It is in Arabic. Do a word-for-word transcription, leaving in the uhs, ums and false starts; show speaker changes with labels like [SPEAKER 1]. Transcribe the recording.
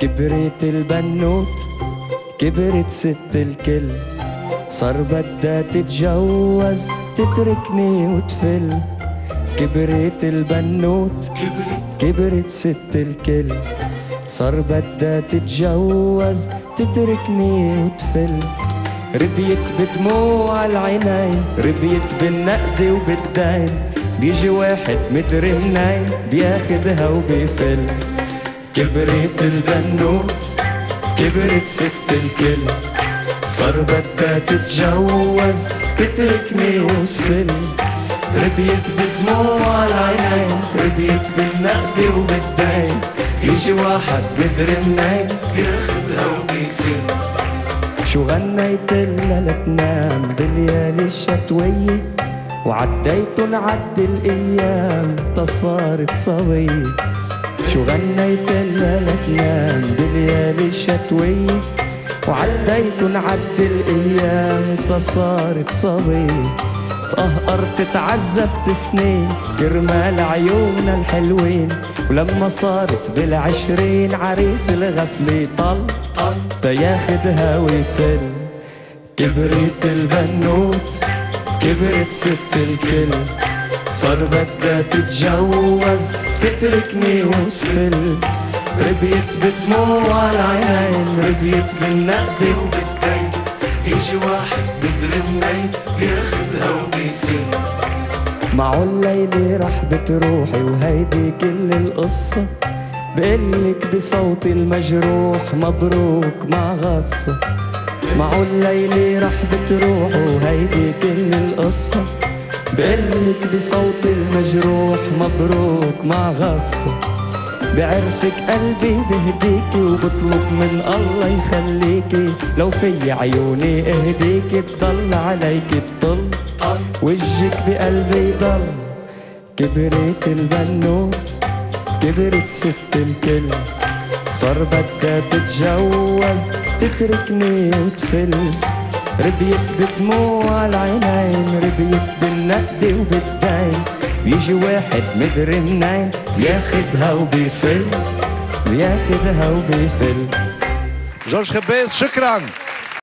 [SPEAKER 1] كبرت البنوت كبرت ست الكل، صار بدها تتجوز تتركني وتفل. كبرت البنوت كبرت ست الكل، صار بدها تتجوز تتركني وتفل. ربيت بدموع العينين، ربيت بالنقد وبالدين، بيجي واحد مدري منين بياخدها وبيفل. كبرت البنوت كبرت ست الكل، صار بدها تتجوز تتركني وتفل. ربيت بدموع العينين، ربيت بالنقد وبالدين، يجي واحد مدري منين بياخدها وبيفل. شو غنيت لها لتنام بالليالي الشتوية، وعديتن عد الأيام تصارت صبية. شو غنيت لها لتنام بالليالي الشتوية، وعديتن عد الأيام تصارت صبية. تقهقرت تعذبت سنين كرمال عيونها الحلوين، ولما صارت بالعشرين عريس الغفلة طل تياخدها ويفل. كبرت البنوت كبرت ست الكل، صار بدها تتجوز تتركني وتفل. ربيت بدموع العينين، ربيت بالنقد وبالدين، يجي واحد مدري منين بياخدها وبيفل. معقول ليلي رح بتروحي وهيدي كل القصة، بقلك بصوتي المجروح مبروك مع غصة. معقول ليلي رح بتروح وهيدي كل القصة، بقلك بصوتي المجروح مبروك مع غصة. بعرسك قلبي بهديكي وبطلب من الله يخليكي، لو في عيوني اهديكي تضل عليكي تطل، وجهك بقلبي يضل. كبرت البنوت كبرت ست الكل، صار بدها تتجوز تتركني وتفل. ربيت بدموع العينين، ربيت بالنقد وبالدين، بيجي واحد مدري منين بياخدها وبيفل، بياخدها وبيفل.
[SPEAKER 2] جورج خباز شكرا.